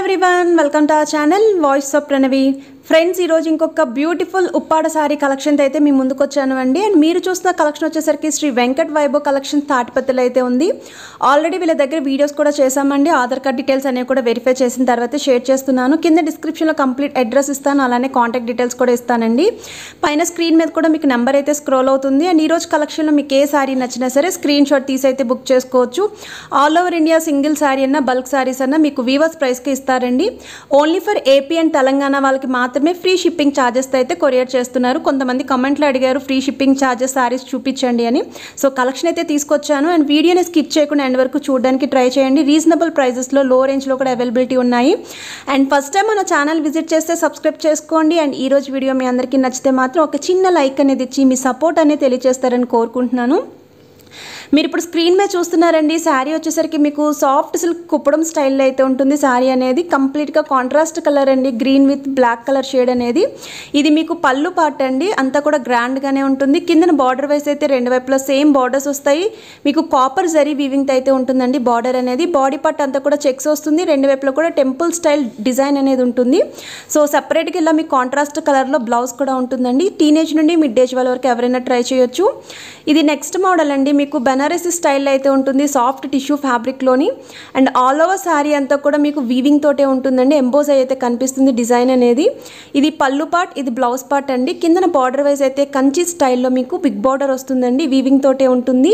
Everyone welcome to our channel voice of Pranavi friends ఈ రోజు ఇంకొక బ్యూటిఫుల్ ఉప్పాడ సారీ కలెక్షన్ అయితే మీ ముందుకు వచ్చాను అండి. అండ్ మీరు చూస్తున్న కలెక్షన్ వచ్చేసరికి శ్రీ వెంకట్ వైభవ్ కలెక్షన్ తాటిపత్తులు అయితే ఉంది. ఆల్రెడీ వీళ్ళ దగ్గర వీడియోస్ కూడా చేశామండి. ఆధార్ కార్డ్ డీటెయిల్స్ అనేవి కూడా వెరిఫై చేసిన తర్వాత షేర్ చేస్తున్నాను. కింద డిస్క్రిప్షన్లో కంప్లీట్ అడ్రస్ ఇస్తాను, అలానే కాంటాక్ట్ డీటెయిల్స్ కూడా ఇస్తానండి. పైన స్క్రీన్ మీద కూడా మీకు నెంబర్ అయితే స్క్రోల్ అవుతుంది. అండ్ ఈ రోజు కలెక్షన్లో మీకు ఏ సారీ నచ్చినా సరే స్క్రీన్ షాట్ తీసి అయితే బుక్ చేసుకోవచ్చు. All over India single sari అన్నా బల్క్ సారీస్ అన్నా మీకు వీవర్స్ ప్రైస్కి ఇస్తారండి. Only for AP and Telangana వాళ్ళకి మాత్రమే ఫ్రీ షిప్పింగ్ ఛార్జెస్ అయితే కొరియర్ చేస్తున్నారు. కొంతమంది కమెంట్లో అడిగారు ఫ్రీ షిప్పింగ్ ఛార్జెస్ సారీస్ చూపించండి అని. సో కలెక్షన్ అయితే తీసుకొచ్చాను. అండ్ వీడియోని స్కిప్ చేయకుండా ఎండ్ వరకు చూడడానికి ట్రై చేయండి. రీజనబుల్ ప్రైజెస్లో లో రేంజ్లో కూడా అవైలబిలిటీ ఉన్నాయి. అండ్ ఫస్ట్ టైం మన ఛానల్ విజిట్ చేస్తే సబ్స్క్రైబ్ చేసుకోండి. అండ్ ఈ రోజు వీడియో మీ అందరికీ నచ్చితే మాత్రం ఒక చిన్న లైక్ అనేది ఇచ్చి మీ సపోర్ట్ అనేది తెలియజేస్తారని కోరుకుంటున్నాను. మీరు ఇప్పుడు స్క్రీన్ మీద చూస్తున్నారండి. శారీ వచ్చేసరికి మీకు సాఫ్ట్ సిల్క్ కుప్పడం స్టైల్లో అయితే ఉంటుంది. శారీ అనేది కంప్లీట్గా కాంట్రాస్ట్ కలర్ అండి, green with black colour shade అనేది. ఇది మీకు పళ్ళు పార్ట్ అండి, అంతా కూడా గ్రాండ్గానే ఉంటుంది. కిందన బార్డర్ వైస్ అయితే రెండు వైపులా సేమ్ బార్డర్స్ వస్తాయి. మీకు కాపర్ జరీ వీవింగ్ అయితే ఉంటుందండి బార్డర్ అనేది. బాడీ పార్ట్ అంతా కూడా చెక్స్ వస్తుంది. రెండు వైపులా కూడా టెంపుల్ స్టైల్ డిజైన్ అనేది ఉంటుంది. సో సపరేట్గా ఇలా మీకు కాంట్రాస్ట్ కలర్లో బ్లౌజ్ కూడా ఉంటుందండి. టీనేజ్ నుండి మిడ్ ఏజ్ వాళ్ళ వరకు ఎవరైనా ట్రై చేయొచ్చు. ఇది నెక్స్ట్ మోడల్ అండి, మీకు బనారసి స్టైల్ అయితే ఉంటుంది సాఫ్ట్ టిష్యూ ఫ్యాబ్రిక్లోని. అండ్ ఆల్ ఓవర్ శారీ అంతా కూడా మీకు వీవింగ్ తోటే ఉంటుందండి. ఎంబోజ్ అయితే కనిపిస్తుంది డిజైన్ అనేది. ఇది పళ్ళు పార్ట్, ఇది బ్లౌజ్ పార్ట్ అండి. కిందన బార్డర్ వైజ్ అయితే కంచి స్టైల్లో మీకు బిగ్ బార్డర్ వస్తుందండి, వీవింగ్ తోటే ఉంటుంది.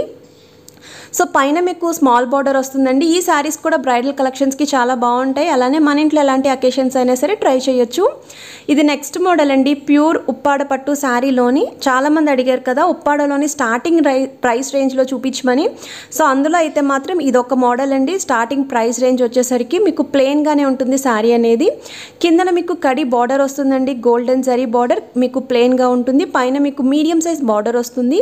సో పైన మీకు స్మాల్ బార్డర్ వస్తుందండి. ఈ శారీస్ కూడా బ్రైడల్ కలెక్షన్స్కి చాలా బాగుంటాయి. అలానే మన ఇంట్లో ఎలాంటి అకేషన్స్ అయినా సరే ట్రై చేయొచ్చు. ఇది నెక్స్ట్ మోడల్ అండి, ప్యూర్ ఉప్పాడ పట్టు శారీలోని. చాలామంది అడిగారు కదా ఉప్పాడలోని స్టార్టింగ్ ప్రైస్ రేంజ్లో చూపించమని. సో అందులో అయితే మాత్రం ఇదొక మోడల్ అండి. స్టార్టింగ్ ప్రైస్ రేంజ్ వచ్చేసరికి మీకు ప్లెయిన్గానే ఉంటుంది శారీ అనేది. కిందన మీకు కడి బార్డర్ వస్తుందండి, గోల్డెన్ జరీ బార్డర్ మీకు ప్లెయిన్గా ఉంటుంది. పైన మీకు మీడియం సైజ్ బార్డర్ వస్తుంది.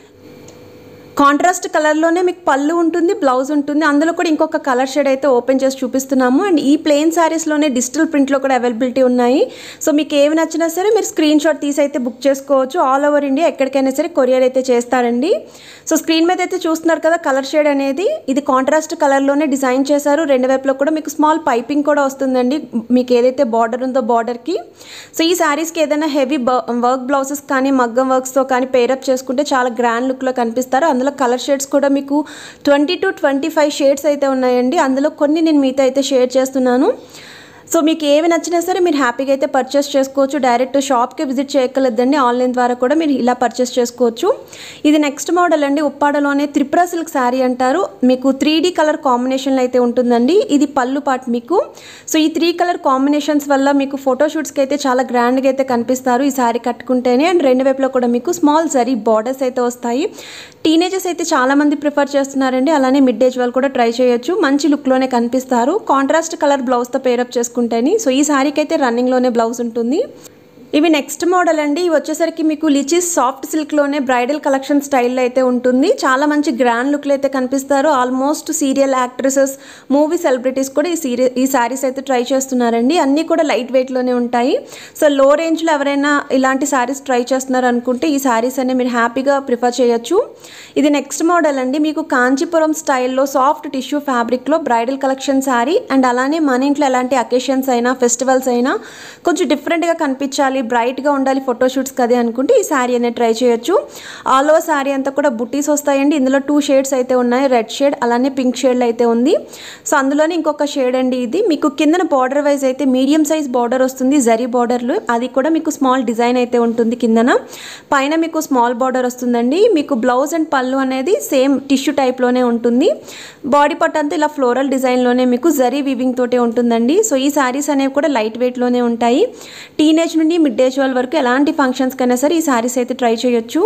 కాంట్రాస్ట్ కలర్లోనే మీకు పళ్ళు ఉంటుంది, బ్లౌజ్ ఉంటుంది. అందులో కూడా ఇంకొక కలర్ షేడ్ అయితే ఓపెన్ చేసి చూపిస్తున్నాము. అండ్ ఈ ప్లెయిన్ శారీస్లోనే డిజిటల్ ప్రింట్లో కూడా అవైలబిలిటీ ఉన్నాయి. సో మీకు ఏవి నచ్చినా సరే మీరు స్క్రీన్ షాట్ తీసి అయితే బుక్ చేసుకోవచ్చు. ఆల్ ఓవర్ ఇండియా ఎక్కడికైనా సరే కొరియర్ అయితే చేస్తారండి. సో స్క్రీన్ మీద అయితే చూస్తున్నారు కదా కలర్ షేడ్ అనేది. ఇది కాంట్రాస్ట్ కలర్లోనే డిజైన్ చేశారు. రెండు వైపులో కూడా మీకు స్మాల్ పైపింగ్ కూడా వస్తుందండి, మీకు ఏదైతే బార్డర్ ఉందో బార్డర్కి. సో ఈ శారీస్కి ఏదైనా హెవీ వర్క్ బ్లౌజెస్ కానీ మగ్గం వర్క్స్తో కానీ పేరప్ చేసుకుంటే చాలా గ్రాండ్ లుక్లో కనిపిస్తారు. అందులో కలర్ షేడ్స్ కూడా మీకు 20 to 25 షేడ్స్ అయితే ఉన్నాయండి. అందులో కొన్ని నేను మీతో అయితే షేర్ చేస్తున్నాను. సో మీకు ఏవి నచ్చినా సరే మీరు హ్యాపీగా అయితే పర్చేస్ చేసుకోవచ్చు. డైరెక్ట్ షాప్కి విజిట్ చేయగలదండి, ఆన్లైన్ ద్వారా కూడా మీరు ఇలా పర్చేస్ చేసుకోవచ్చు. ఇది నెక్స్ట్ మోడల్ అండి, ఉప్పాడలోనే త్రిపుర సిల్క్ శారీ అంటారు. మీకు 3D కలర్ కాంబినేషన్లో అయితే ఉంటుందండి. ఇది పళ్ళు పార్ట్ మీకు. సో ఈ 3 కలర్ కాంబినేషన్స్ వల్ల మీకు ఫోటోషూట్స్కి అయితే చాలా గ్రాండ్గా అయితే కనిపిస్తారు ఈ శారీ కట్టుకుంటేనే. అండ్ రెండు వైపులో కూడా మీకు స్మాల్ జరీ బార్డర్స్ అయితే వస్తాయి. టీనేజర్స్ అయితే చాలామంది ప్రిఫర్ చేస్తున్నారండి, అలానే మిడ్ ఏజ్ వాళ్ళు కూడా ట్రై చేయొచ్చు. మంచి లుక్లోనే కనిపిస్తారు. కాంట్రాస్ట్ కలర్ బ్లౌజ్తో పేరప్ చేసుకుంటే. సో ఈ శారీకి అయితే రన్నింగ్లోనే బ్లౌజ్ ఉంటుంది. ఇవి నెక్స్ట్ మోడల్ అండి. ఇవి వచ్చేసరికి మీకు లిచీస్ సాఫ్ట్ సిల్క్లోనే బ్రైడల్ కలెక్షన్ స్టైల్లో అయితే ఉంటుంది. చాలా మంచి గ్రాండ్ లుక్లో అయితే కనిపిస్తారు. Almost serial actresses, movie celebrities కూడా ఈ శారీస్ అయితే ట్రై చేస్తున్నారండి. అన్నీ కూడా లైట్ వెయిట్లోనే ఉంటాయి. సో లో రేంజ్లో ఎవరైనా ఇలాంటి శారీస్ ట్రై చేస్తున్నారు అనుకుంటే ఈ శారీస్ అనే మీరు హ్యాపీగా ప్రిఫర్ చేయొచ్చు. ఇది నెక్స్ట్ మోడల్ అండి, మీకు కాంచీపురం స్టైల్లో సాఫ్ట్ టిష్యూ ఫ్యాబ్రిక్లో బ్రైడల్ కలెక్షన్ శారీ. అండ్ అలానే మన ఇంట్లో ఎలాంటి అకేషన్స్ అయినా ఫెస్టివల్స్ అయినా కొంచెం డిఫరెంట్గా కనిపించాలి, బ్రైట్గా ఉండాలి ఫోటోషూట్స్ కదే అనుకుంటే ఈ శారీ అనేది ట్రై చేయొచ్చు. ఆల్ ఓవర్ శారీ అంతా కూడా బుట్టీస్ వస్తాయండి. ఇందులో 2 షేడ్స్ అయితే ఉన్నాయి, రెడ్ షేడ్ అలానే పింక్ షేడ్లో అయితే ఉంది. సో అందులోనే ఇంకొక షేడ్ అండి ఇది. మీకు కిందన బార్డర్ వైజ్ అయితే మీడియం సైజ్ బార్డర్ వస్తుంది, జరీ బార్డర్లు. అది కూడా మీకు స్మాల్ డిజైన్ అయితే ఉంటుంది కిందన. పైన మీకు స్మాల్ బార్డర్ వస్తుందండి. మీకు బ్లౌజ్ అండ్ పళ్ళు అనేది సేమ్ టిష్యూ టైప్లోనే ఉంటుంది. బాడీ పార్ట్ అంతా ఇలా ఫ్లోరల్ డిజైన్లోనే మీకు జరీ వీవింగ్ తోటే ఉంటుందండి. సో ఈ శారీస్ అనేవి కూడా లైట్ వెయిట్లోనే ఉంటాయి. టీనేజ్ నుండి మిడ్ ఏజ్ వాళ్ళ వరకు ఎలాంటి ఫంక్షన్స్కైనా సరే ఈ శారీస్ అయితే ట్రై చేయొచ్చు.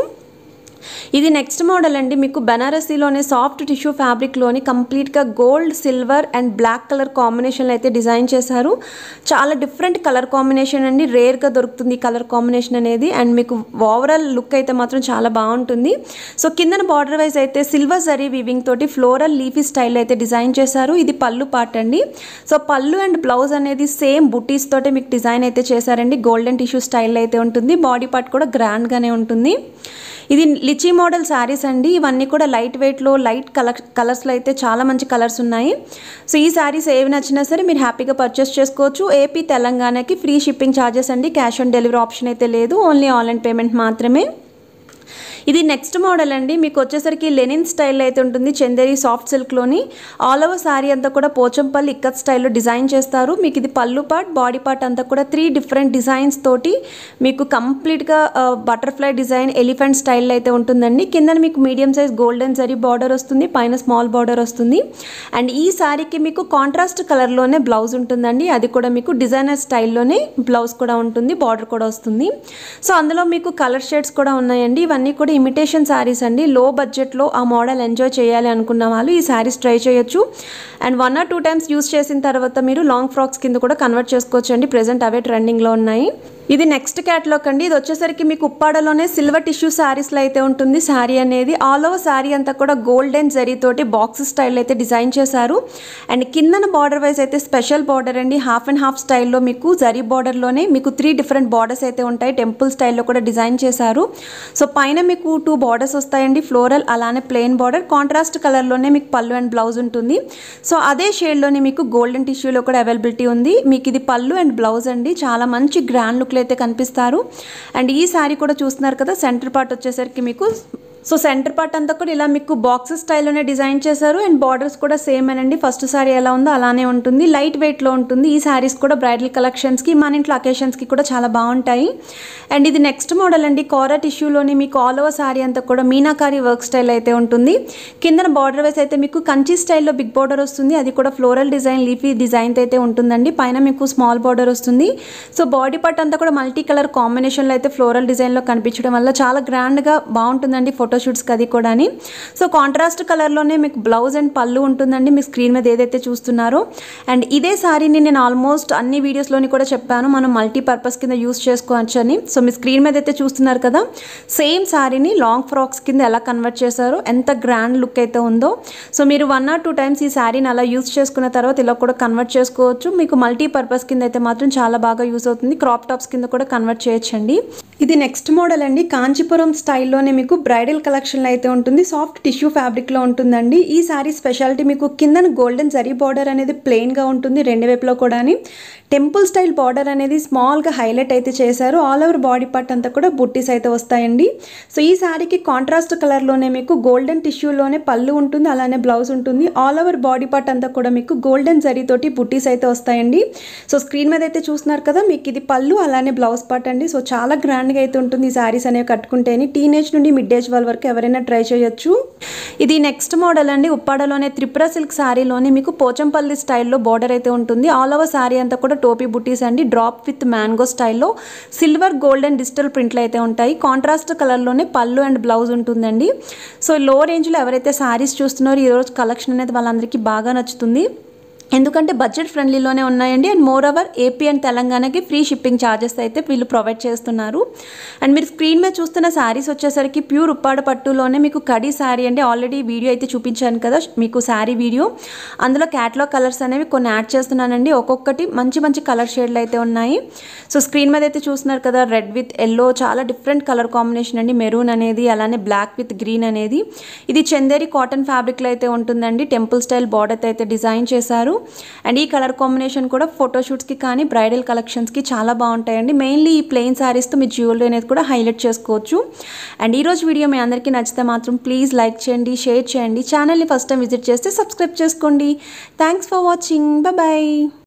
ఇది నెక్స్ట్ మోడల్ అండి, మీకు బనారసీలోనే సాఫ్ట్ టిష్యూ ఫ్యాబ్రిక్లోని కంప్లీట్గా gold, silver and black colour కాంబినేషన్లో అయితే డిజైన్ చేశారు. చాలా డిఫరెంట్ కలర్ కాంబినేషన్ అండి, రేర్గా దొరుకుతుంది ఈ కలర్ కాంబినేషన్ అనేది. అండ్ మీకు ఓవరాల్ లుక్ అయితే మాత్రం చాలా బాగుంటుంది. సో కిందన బార్డర్ వైజ్ అయితే సిల్వర్ జరీ వీవింగ్ తోటి ఫ్లోరల్ లీఫీ స్టైల్ అయితే డిజైన్ చేశారు. ఇది పళ్ళు పార్ట్ అండి. సో పళ్ళు అండ్ బ్లౌజ్ అనేది సేమ్ బుటీస్ తోటే మీకు డిజైన్ అయితే చేశారండి. గోల్డెన్ టిష్యూ స్టైల్ అయితే ఉంటుంది. బాడీ పార్ట్ కూడా గ్రాండ్గానే ఉంటుంది. ఇది గ్లిచీ మోడల్ శారీస్ అండి. ఇవన్నీ కూడా లైట్ వెయిట్లో లైట్ కలర్స్లో అయితే చాలా మంచి కలర్స్ ఉన్నాయి. సో ఈ శారీస్ ఏవి నచ్చినా సరే మీరు హ్యాపీగా పర్చేస్ చేసుకోవచ్చు. ఏపీ తెలంగాణకి ఫ్రీ షిప్పింగ్ ఛార్జెస్ అండి. క్యాష్ ఆన్ డెలివరీ ఆప్షన్ అయితే లేదు, ఓన్లీ ఆన్లైన్ పేమెంట్ మాత్రమే. ఇది నెక్స్ట్ మోడల్ అండి. మీకు వచ్చేసరికి లెనిన్ స్టైల్లో అయితే ఉంటుంది, చందేరి సాఫ్ట్ సిల్క్లోని. ఆల్ ఓవర్ శారీ అంతా కూడా పోచంపల్లి ఇక్కత్ స్టైల్లో డిజైన్ చేస్తారు. మీకు ఇది పళ్ళు పార్ట్, బాడీ పార్ట్ అంతా కూడా 3 డిఫరెంట్ డిజైన్స్ తోటి మీకు కంప్లీట్గా బటర్ఫ్లై డిజైన్, ఎలిఫెంట్ స్టైల్లో అయితే ఉంటుందండి. కింద మీకు medium size golden zari border వస్తుంది, పైన స్మాల్ బార్డర్ వస్తుంది. అండ్ ఈ శారీకి మీకు కాంట్రాస్ట్ కలర్లోనే బ్లౌజ్ ఉంటుందండి. అది కూడా మీకు డిజైనర్ స్టైల్లోనే బ్లౌజ్ కూడా ఉంటుంది, బార్డర్ కూడా వస్తుంది. సో అందులో మీకు కలర్ షేడ్స్ కూడా ఉన్నాయండి. ఇవన్నీ కూడా ఇమిటేషన్ శారీస్ అండి. లో బడ్జెట్లో ఆ మోడల్ ఎంజాయ్ చేయాలి అనుకున్న వాళ్ళు ఈ శారీస్ ట్రై చేయొచ్చు. అండ్ 1 or 2 times యూస్ చేసిన తర్వాత మీరు లాంగ్ ఫ్రాక్స్ కింద కూడా కన్వర్ట్ చేసుకోవచ్చు అండి. ప్రెజెంట్ అవే ట్రెండింగ్లో ఉన్నాయి. ఇది నెక్స్ట్ క్యాటలాగ్ అండి. ఇది వచ్చేసరికి మీకు ఉప్పాడలోనే సిల్వర్ టిష్యూ శారీస్లో అయితే ఉంటుంది శారీ అనేది. ఆల్ ఓవర్ శారీ అంతా కూడా గోల్డెన్ జరీతోటి బాక్స్ స్టైల్ అయితే డిజైన్ చేశారు. అండ్ కిందన బార్డర్ వైజ్ అయితే స్పెషల్ బార్డర్ అండి. హాఫ్ అండ్ హాఫ్ స్టైల్లో మీకు జరీ బార్డర్లోనే మీకు 3 డిఫరెంట్ బార్డర్స్ అయితే ఉంటాయి. టెంపుల్ స్టైల్లో కూడా డిజైన్ చేశారు. సో పైన మీకు 2 బార్డర్స్ వస్తాయండి, ఫ్లోరల్ అలానే ప్లెయిన్ బార్డర్. కాంట్రాస్ట్ కలర్లోనే మీకు పళ్ళు అండ్ బ్లౌజ్ ఉంటుంది. సో అదే షేడ్లోనే మీకు గోల్డెన్ టిష్యూలో కూడా అవైలబిలిటీ ఉంది. మీకు ఇది పళ్ళు అండ్ బ్లౌజ్ అండి. చాలా మంచి గ్రాండ్ లుక్లో అయితే కనిపిస్తారు. అండ్ ఈ శారీ కూడా చూస్తున్నారు కదా, సెంటర్ పార్ట్ వచ్చేసరికి మీకు సో సెంటర్ పార్ట్ అంతా కూడా ఇలా మీకు బాక్సెస్ స్టైల్లోనే డిజైన్ చేశారు. అండ్ బార్డర్స్ కూడా సేమ్ అండి. ఫస్ట్ శారీ ఎలా ఉందో అలానే ఉంటుంది, లైట్ వెయిట్లో ఉంటుంది. ఈ శారీస్ కూడా బ్రైడల్ కలెక్షన్స్కి, మన ఇంట్లో అకేషన్స్కి కూడా చాలా బాగుంటాయి. అండ్ ఇది నెక్స్ట్ మోడల్ అండి. కోరా టిష్యూలోని మీకు ఆల్ ఓవర్ శారీ అంతా కూడా మీనాకారి వర్క్ స్టైల్ అయితే ఉంటుంది. కిందన బార్డర్ వైస్ అయితే మీకు కంచి స్టైల్లో బిగ్ బార్డర్ వస్తుంది. అది కూడా ఫ్లోరల్ డిజైన్, లీఫీ డిజైన్ అయితే ఉంటుందండి. పైన మీకు స్మాల్ బార్డర్ వస్తుంది. సో బాడీ పార్ట్ అంతా కూడా మల్టీ కలర్ కాంబినేషన్లో అయితే ఫ్లోరల్ డిజైన్లో కనిపించడం వల్ల చాలా గ్రాండ్గా బాగుంటుందండి ఫోటోషూట్స్కి అది కూడా. సో కాంట్రాస్ట్ కలర్లోనే మీకు బ్లౌజ్ అండ్ పళ్ళు ఉంటుందండి, మీ స్క్రీన్ మీద ఏదైతే చూస్తున్నారో. అండ్ ఇదే శారీని నేను ఆల్మోస్ట్ అన్ని వీడియోస్లోని కూడా చెప్పాను, మనం మల్టీపర్పస్ కింద యూస్ చేసుకోవచ్చు అని. సో మీ స్క్రీన్ మీద అయితే చూస్తున్నారు కదా, సేమ్ శారీని లాంగ్ ఫ్రాక్స్ కింద ఎలా కన్వర్ట్ చేశారో, ఎంత గ్రాండ్ లుక్ అయితే ఉందో. సో మీరు 1 or 2 times ఈ శారీని అలా యూస్ చేసుకున్న తర్వాత ఇలా కూడా కన్వర్ట్ చేసుకోవచ్చు. మీకు మల్టీపర్పస్ కింద అయితే మాత్రం చాలా బాగా యూస్ అవుతుంది. క్రాప్ టాప్స్ కింద కూడా కన్వర్ట్ చేయొచ్చండి. ఇది నెక్స్ట్ మోడల్ అండి. కాంచీపురం స్టైల్లోనే మీకు బ్రైడల్ కలెక్షన్లో అయితే ఉంటుంది. సాఫ్ట్ టిష్యూ ఫ్యాబ్రిక్లో ఉంటుందండి. ఈ శారీ స్పెషాలిటీ మీకు కిందన గోల్డెన్ జరీ బార్డర్ అనేది ప్లెయిన్గా ఉంటుంది, 2 వైపులో కూడా. టెంపుల్ స్టైల్ బార్డర్ అనేది స్మాల్గా హైలైట్ అయితే చేశారు. ఆల్ ఓవర్ బాడీ పార్ట్ అంతా కూడా బుట్టీస్ అయితే వస్తాయండి. సో ఈ శారీకి కాంట్రాస్ట్ కలర్లోనే మీకు గోల్డెన్ టిష్యూలోనే పళ్ళు ఉంటుంది, అలానే బ్లౌజ్ ఉంటుంది. ఆల్ ఓవర్ బాడీ పార్ట్ అంతా కూడా మీకు గోల్డెన్ జరీతోటి బుట్టీస్ అయితే వస్తాయండి. సో స్క్రీన్ మీద అయితే చూస్తున్నారు కదా, మీకు ఇది పళ్ళు అలానే బ్లౌజ్ పార్ట్ అండి. సో చాలా గ్రాండ్గా అయితే ఉంటుంది ఈ శారీస్ అనేవి కట్టుకుంటేనే. టీనేజ్ నుండి మిడ్ ఏజ్ వాళ్ళ వరకు ఎవరైనా ట్రై చేయొచ్చు. ఇది నెక్స్ట్ మోడల్ అండి. ఉప్పాడలోనే త్రిపుర సిల్క్ శారీలోనే మీకు పోచంపల్లి స్టైల్లో బార్డర్ అయితే ఉంటుంది. ఆల్ ఓవర్ శారీ అంతా కూడా టోపీ బుట్టీస్ అండి. డ్రాప్ విత్ మ్యాంగో స్టైల్లో సిల్వర్ గోల్డెన్ డిజిటల్ ప్రింట్లు అయితే ఉంటాయి. కాంట్రాస్ట్ కలర్లోనే పళ్ళు అండ్ బ్లౌజ్ ఉంటుందండి. సో లో రేంజ్లో ఎవరైతే శారీస్ చూస్తున్నారో ఈరోజు కలెక్షన్ అనేది వాళ్ళందరికీ బాగా నచ్చుతుంది. ఎందుకంటే బడ్జెట్ ఫ్రెండ్లీలోనే ఉన్నాయండి. And more over AP and తెలంగాణకి ఫ్రీ షిప్పింగ్ ఛార్జెస్ అయితే వీళ్ళు ప్రొవైడ్ చేస్తున్నారు. అండ్ మీరు స్క్రీన్ మీద చూస్తున్న శారీస్ వచ్చేసరికి ప్యూర్ ఉప్పాడ పట్టులోనే మీకు కడీ శారీ అండి. ఆల్రెడీ వీడియో అయితే చూపించాను కదా మీకు శారీ వీడియో, అందులో క్యాటలాగ్ కలర్స్ అనేవి కొన్ని యాడ్ చేస్తున్నానండి. ఒక్కొక్కటి మంచి మంచి కలర్ షేడ్లు అయితే ఉన్నాయి. సో స్క్రీన్ మీద అయితే చూస్తున్నారు కదా, రెడ్ విత్ ఎల్లో, చాలా డిఫరెంట్ కలర్ కాంబినేషన్ అండి. మెరూన్ అనేది, అలానే బ్లాక్ విత్ గ్రీన్ అనేది. ఇది చందేరి కాటన్ ఫ్యాబ్రిక్లో అయితే ఉంటుందండి. టెంపుల్ స్టైల్ బార్డర్ అయితే డిజైన్ చేశారు. అండ్ ఈ కలర్ కాంబినేషన్ కూడా ఫోటోషూట్స్కి కానీ బ్రైడల్ కలెక్షన్స్కి చాలా బాగుంటాయండి. మెయిన్లీ ఈ ప్లెయిన్ శారీస్తో మీ జ్యువెలరీ అనేది కూడా హైలైట్ చేసుకోవచ్చు. అండ్ ఈరోజు వీడియో మీ అందరికీ నచ్చితే మాత్రం ప్లీజ్ లైక్ చేయండి, షేర్ చేయండి. ఛానల్ని ఫస్ట్ టైం విజిట్ చేస్తే సబ్స్క్రైబ్ చేసుకోండి. Thanks for watching. బాయ్.